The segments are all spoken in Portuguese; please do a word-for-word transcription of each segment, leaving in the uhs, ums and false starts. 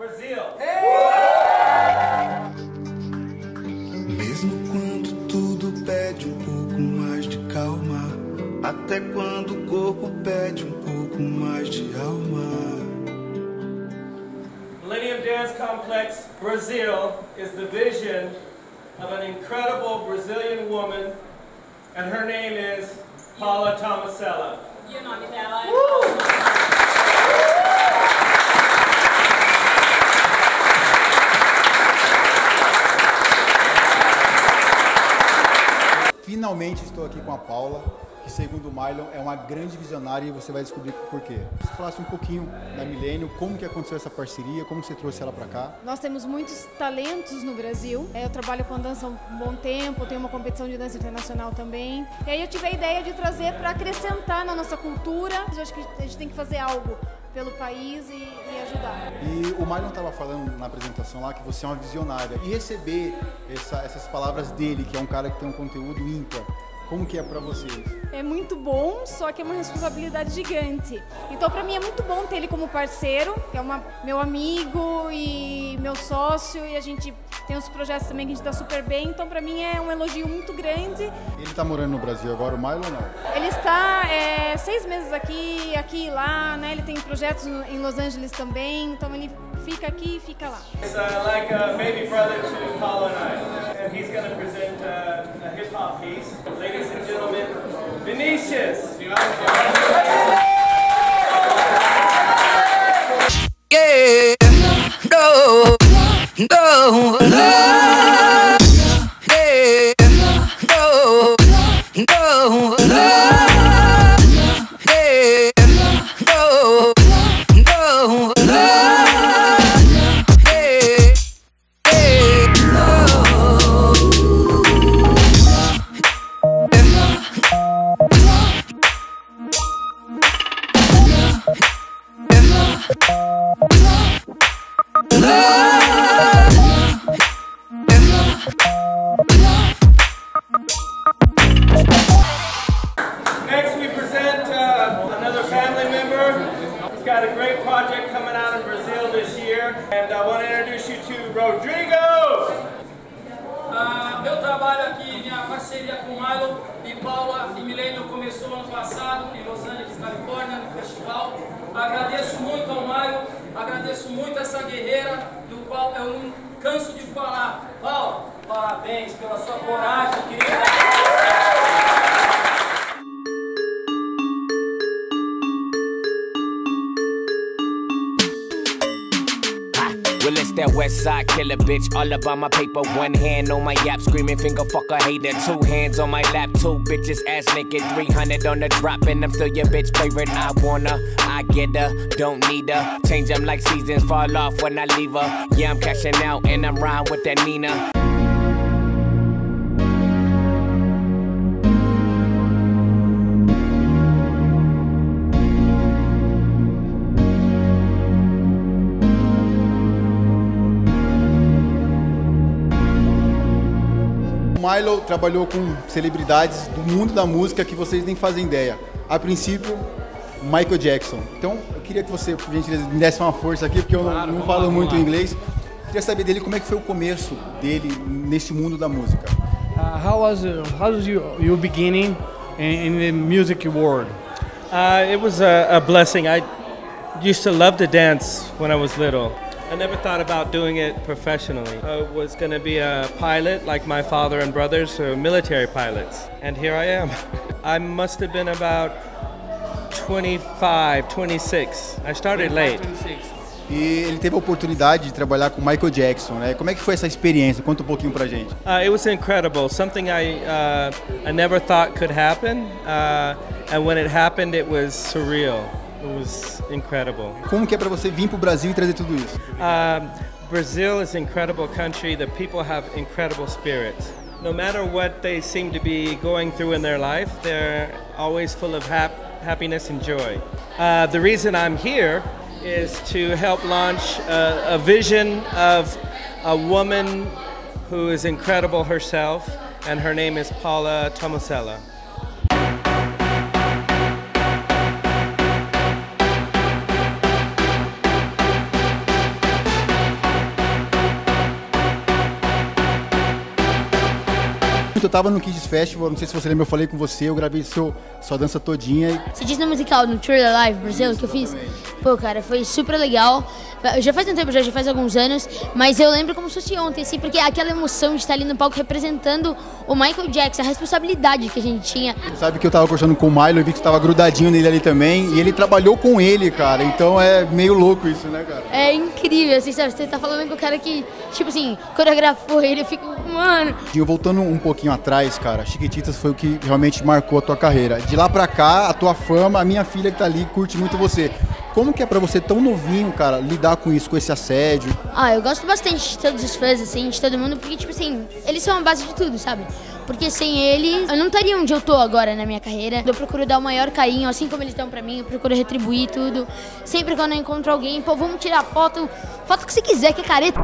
Brazil. Mesmo quando tudo pede um pouco mais de calma, até quando o corpo pede um pouco mais de alma. Millennium Dance Complex Brazil is the vision of an incredible Brazilian woman, and her name is Paula Tomasella. E o nome dela é Paula. Finalmente estou aqui com a Paula, que segundo o Mylon é uma grande visionária e você vai descobrir por quê. Se você falasse um pouquinho da Millennium, como que aconteceu essa parceria, como você trouxe ela para cá? Nós temos muitos talentos no Brasil. Eu trabalho com dança há um bom tempo, tenho uma competição de dança internacional também. E aí eu tive a ideia de trazer para acrescentar na nossa cultura. Eu acho que a gente tem que fazer algo pelo país e, e ajudar. E o Mylon estava falando na apresentação lá que você é uma visionária. E receber essa, essas palavras dele, que é um cara que tem um conteúdo ímpar, como que é para vocês? É muito bom, só que é uma responsabilidade gigante. Então para mim é muito bom ter ele como parceiro, que é uma, meu amigo e meu sócio, e a gente tem uns projetos também que a gente está super bem, então para mim é um elogio muito grande. Ele está morando no Brasil agora, o Mylon, ou não? Ele está é, seis meses aqui, aqui e lá, né? Ele tem projetos em Los Angeles também, então ele fica aqui e fica lá. He's uh, like a baby brother to Paula and I, and he's going to present uh, a hip hop piece. Ladies and gentlemen, Vinicius. Yeah, no, no, no, yeah, no, no, no. Next we present uh, another family member. He's got a great project coming out in Brazil this year, and I want to introduce you to Rodrigo! Uh, meu trabalho aqui, minha parceria com Mylon e Paula e Millennium começou ano passado em Los Angeles, Califórnia, no festival. Agradeço muito ao Mylon, agradeço muito a essa guerreira, do qual eu não canso de falar. Paula, parabéns pela sua coragem, querida. Well, it's that west side killer bitch, all about my paper. One hand on my yap, screaming finger fucker hater. Two hands on my lap, two bitches ass naked. Three hundred on the drop, and I'm still your bitch favorite. I wanna, I get her, don't need her. Change them like seasons, fall off when I leave her. Yeah, I'm cashing out, and I'm riding with that Nina. O Mylon trabalhou com celebridades do mundo da música que vocês nem fazem ideia. A princípio, Michael Jackson. Então, eu queria que você, por gentileza, me desse uma força aqui, porque eu não, Claro, não vamos falo lá, muito vamos lá. inglês. Queria saber dele como é que foi o começo dele nesse mundo da música. Uh, how was uh, how was you your beginning in, in the music world? Uh, it was a, a blessing. I used to love to dance when I was little. I never thought about doing it professionally. I was going to be a pilot like my father and brothers, or military pilots. And here I am. I must have been about twenty-five, twenty-six. I started late. E ele teve a oportunidade de trabalhar com Michael Jackson, né? Como é que foi essa experiência? Conta um pouquinho pra gente. Uh, it was incredible. Something I uh, I never thought could happen. Uh, and when it happened, it was surreal. It was incredible. Como que é para você vir pro Brasil e trazer tudo isso? Um, Brazil is an incredible country. The people have incredible spirits. No matter what they seem to be going through in their life, they're always full of hap happiness and joy. Uh, the reason I'm here is to help launch a, a vision of a woman who is incredible herself, and her name is Paula Tomasella. muito, eu tava no Kids Festival, não sei se você lembra, eu falei com você, eu gravei seu, sua dança todinha. E... Você disse no musical, no True Live Brasil, que eu fiz? Pô, cara, foi super legal. Já faz um tempo, já, já faz alguns anos, mas eu lembro como se fosse ontem, assim, porque aquela emoção de estar ali no palco representando o Michael Jackson, a responsabilidade que a gente tinha. Sabe que eu tava conversando com o Milo, eu vi que você tava grudadinho nele ali também, e ele trabalhou com ele, cara, então é meio louco isso, né, cara? É incrível, assim, sabe, você tá falando com o cara que, tipo assim, coreografou ele, eu fico, mano... E voltando um pouquinho atrás, cara, Chiquititas foi o que realmente marcou a tua carreira. De lá pra cá, a tua fama, a minha filha que tá ali curte muito você. Como que é pra você, tão novinho, cara, lidar com isso, com esse assédio? Ah, eu gosto bastante de todos os fãs, assim, de todo mundo, porque, tipo assim, eles são a base de tudo, sabe? Porque sem eles, eu não estaria onde eu tô agora na minha carreira. Eu procuro dar o maior carinho, assim como eles dão pra mim, eu procuro retribuir tudo. Sempre quando eu encontro alguém, pô, vamos tirar foto, foto que você quiser, que é careta.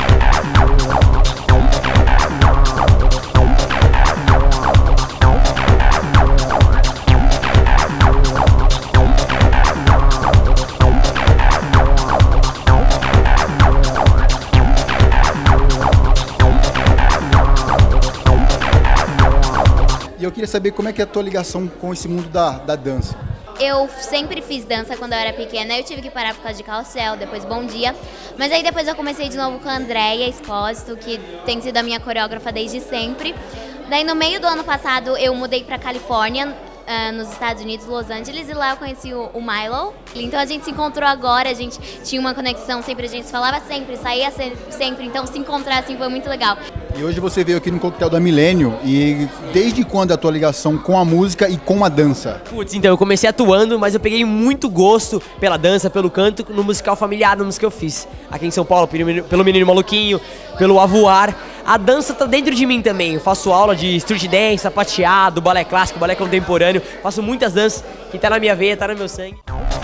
E eu queria saber como é que é a tua ligação com esse mundo da, da dança. Eu sempre fiz dança quando eu era pequena, eu tive que parar por causa de Carrossel, depois Bom Dia. Mas aí depois eu comecei de novo com a Andréia Espósito, que tem sido a minha coreógrafa desde sempre. Daí no meio do ano passado eu mudei pra Califórnia, uh, nos Estados Unidos, Los Angeles, e lá eu conheci o, o Milo. Então a gente se encontrou agora, a gente tinha uma conexão, sempre a gente falava sempre, saía sempre, então se encontrar assim foi muito legal. E hoje você veio aqui no Coquetel da Milênio, e desde quando é a tua ligação com a música e com a dança? Putz, então eu comecei atuando, mas eu peguei muito gosto pela dança, pelo canto, no musical familiar, no musical que eu fiz aqui em São Paulo, pelo Menino Maluquinho, pelo Avoar. A dança tá dentro de mim também, eu faço aula de street dance, sapateado, balé clássico, balé contemporâneo, faço muitas danças que tá na minha veia, tá no meu sangue.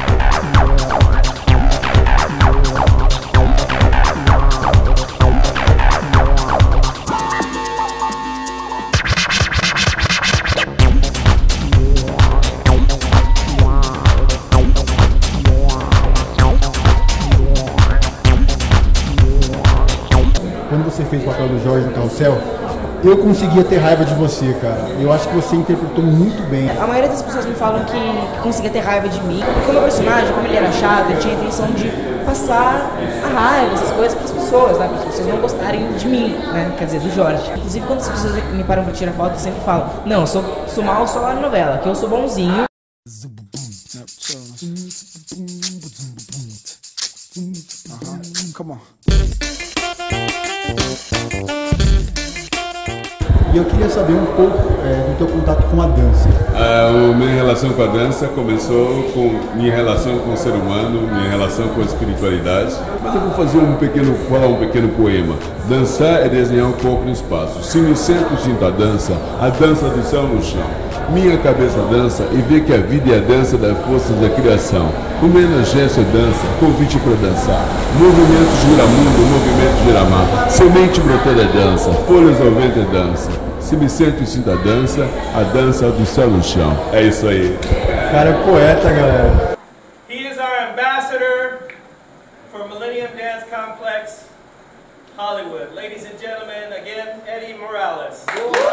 Quando você fez o papel do Jorge no Carrossel, eu conseguia ter raiva de você, cara. Eu acho que você interpretou muito bem. A maioria das pessoas me falam que, que conseguia ter raiva de mim, porque o meu personagem, como ele era chato, ele tinha a intenção de passar a raiva, essas coisas para as pessoas, né? Para as pessoas não gostarem de mim, né? Quer dizer, do Jorge. Inclusive, quando as pessoas me param para tirar foto, eu sempre falo, não, eu sou, sou mal só lá na novela, que eu sou bonzinho. Uh-huh. Come on. E eu queria saber um pouco é, do teu contato com a dança. A minha relação com a dança começou com minha relação com o ser humano, minha relação com a espiritualidade. Mas eu vou fazer um pequeno, falar um pequeno poema. Dançar é desenhar um corpo no espaço. Se me sento, sinto a dança, a dança do céu no chão. Minha cabeça dança e vê que a vida é a dança das forças da criação. O menagécio é dança, convite para dançar. Movimento gira mundo, movimento gira mar. Semente brotada é dança, folhas ao vento é dança. Se me sento e sinto a dança, a dança do céu no chão. É isso aí. Cara, é poeta, galera. He is our ambassador for Millennium Dance Complex Hollywood. Ladies and gentlemen, again, Eddie Morales.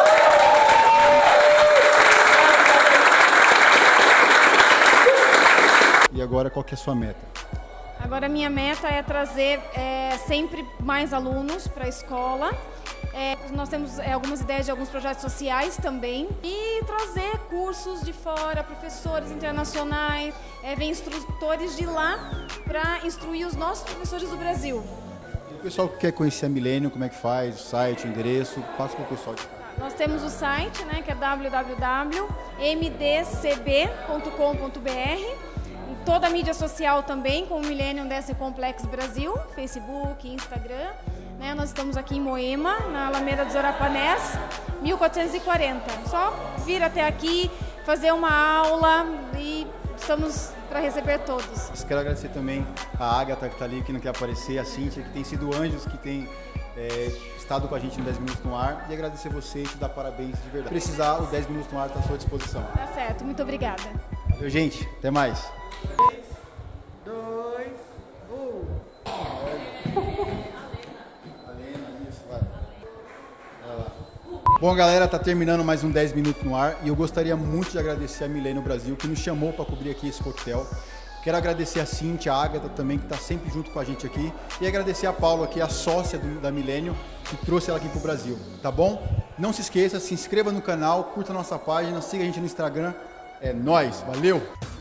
E agora, qual que é a sua meta? Agora, a minha meta é trazer é, sempre mais alunos para a escola. É, nós temos é, algumas ideias de alguns projetos sociais também. E trazer cursos de fora, professores internacionais, é, vem instrutores de lá para instruir os nossos professores do Brasil. E o pessoal que quer conhecer a Milênio, como é que faz? O site, o endereço, passa para o pessoal. Nós temos o site, né, que é w w w ponto m d c b ponto com ponto b r. Em toda a mídia social também, com o Millennium Dance Complex Brasil, Facebook, Instagram. Né, nós estamos aqui em Moema, na Alameda dos Orapanés, mil quatrocentos e quarenta. Só vir até aqui, fazer uma aula e estamos para receber todos. Quero agradecer também a Agatha que está ali, que não quer aparecer, a Cíntia, que tem sido anjos, que tem é, estado com a gente no dez Minutos no Ar, e agradecer você e te dar parabéns de verdade. Se precisar, o dez Minutos no Ar está à sua disposição. Tá certo, muito obrigada. Valeu, gente. Até mais. três, dois, um. Bom, Bom, galera, tá terminando mais um dez minutos no ar e eu gostaria muito de agradecer a Milênio Brasil, que nos chamou para cobrir aqui esse coquetel. Quero agradecer a Cintia, a Ágata também, que está sempre junto com a gente aqui. E agradecer a Paula, que é a sócia do, da Milênio, que trouxe ela aqui pro Brasil, tá bom? Não se esqueça, se inscreva no canal, curta a nossa página, siga a gente no Instagram. É nóis, valeu!